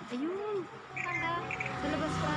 Ayun. Sa labas pa.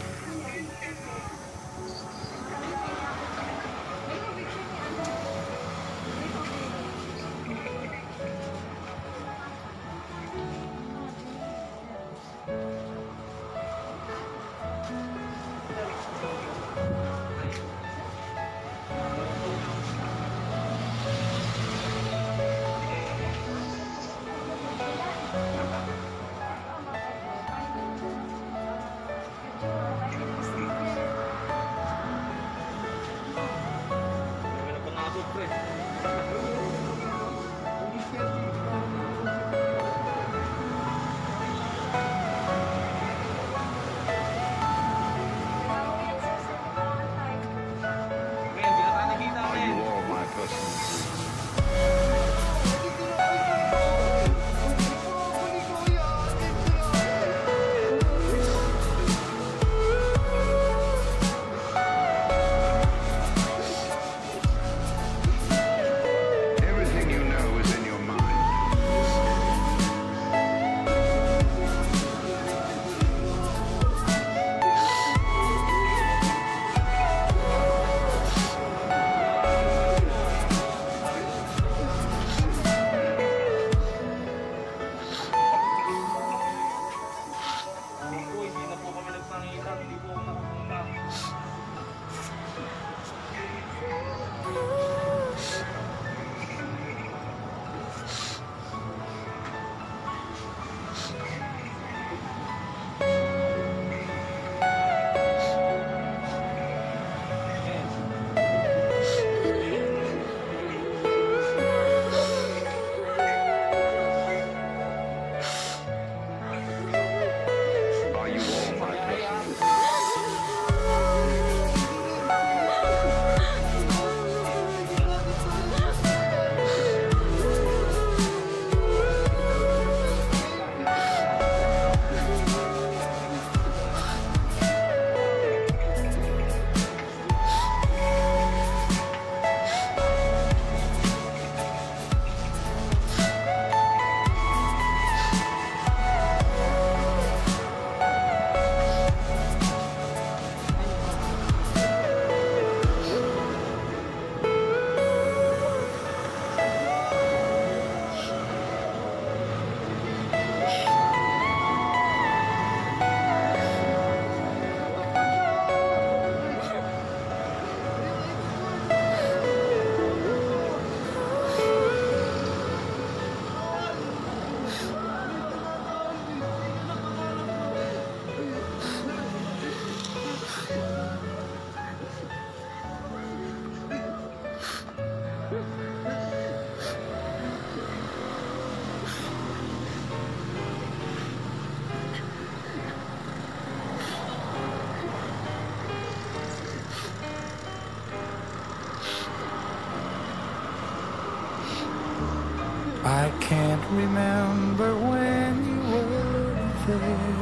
I can't remember when you were there,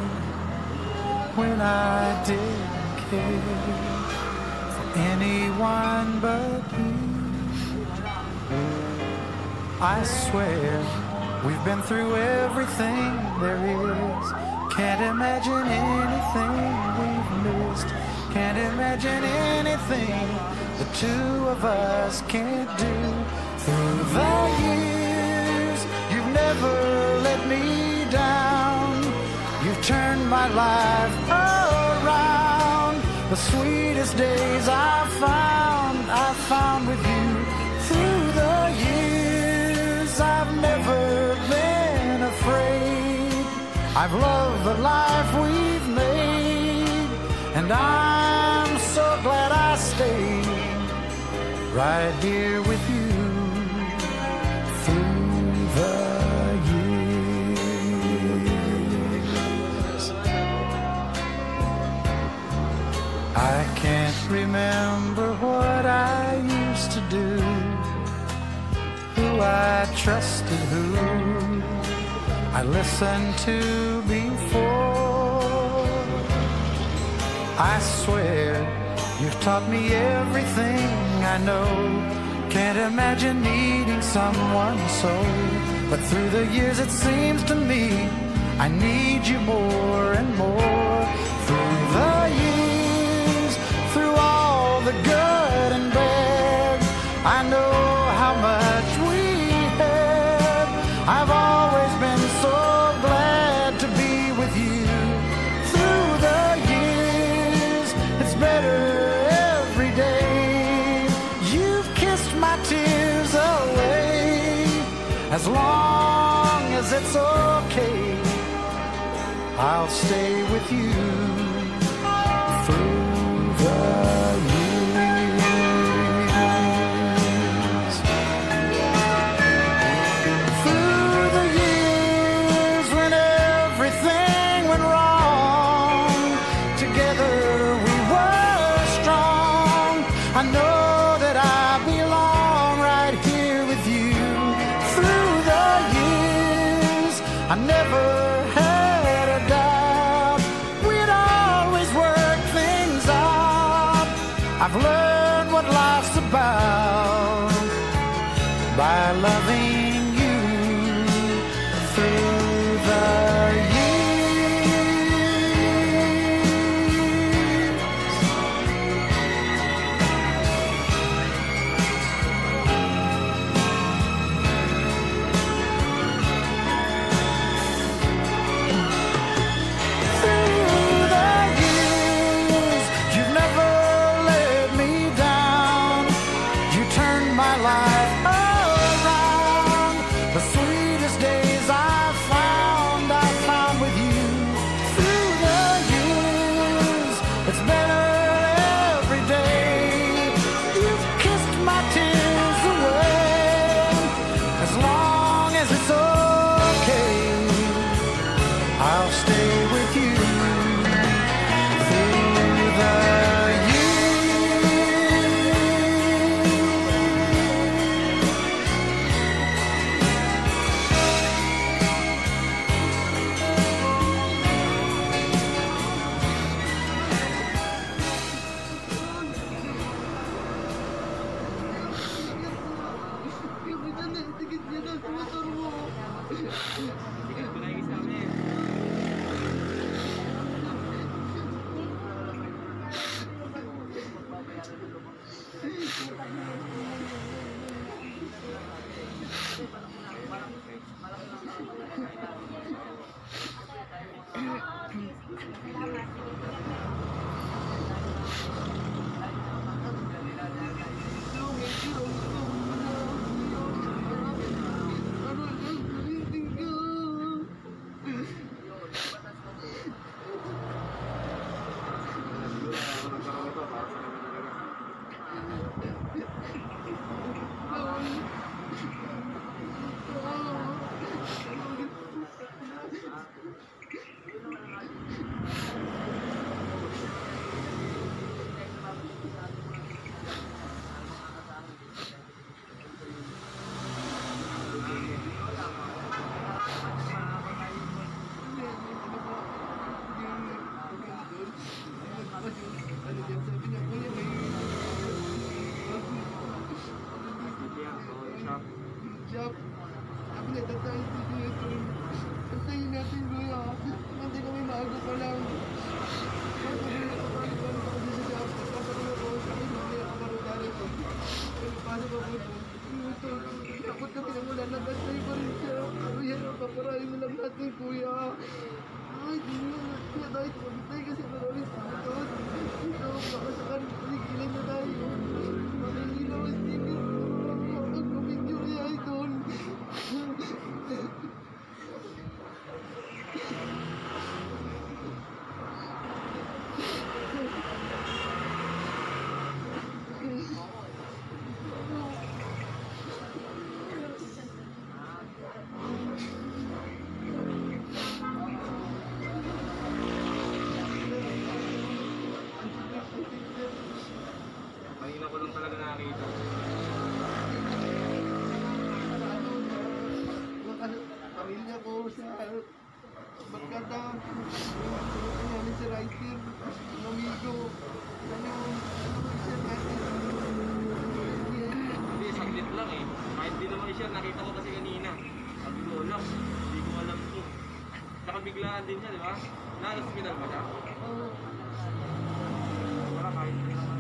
when I didn't care for anyone but you. I swear we've been through everything there is. Can't imagine anything we've missed. Can't imagine anything the two of us can't do. Through the years, you've never let me down. You've turned my life around. The sweetest days I've found with you. Through the years, I've never been afraid. I've loved the life we've made, and I'm so glad I stayed right here with you. I can't remember what I used to do, who I trusted, who I listened to before. I swear you've taught me everything I know. Can't imagine needing someone so, but through the years it seems to me I need you more and more. Through the years, through all the good and bad, I know how much we had. I've always been so glad to be with you. Through the years, it's better every day. You've kissed my tears away. As long as it's okay, I'll stay with you through the years. Through the years when everything went wrong, together we were strong. I know that I belong right here with you. Through the years, I never had a doubt we'd always work things out. I've learned what life's about by loving you through the biglaan din siya, di ba? Na-hospital ba siya? Oo. Wala kahit na naman.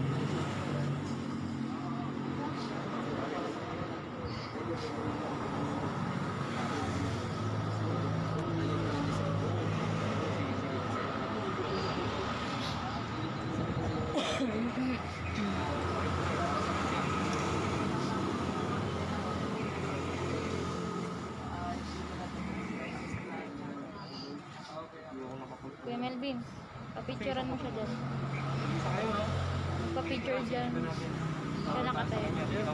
Kuya Melvin, papicturean mo siya dyan. Isa kayo, no? Magpa-picture dyan. Siya nakatayo.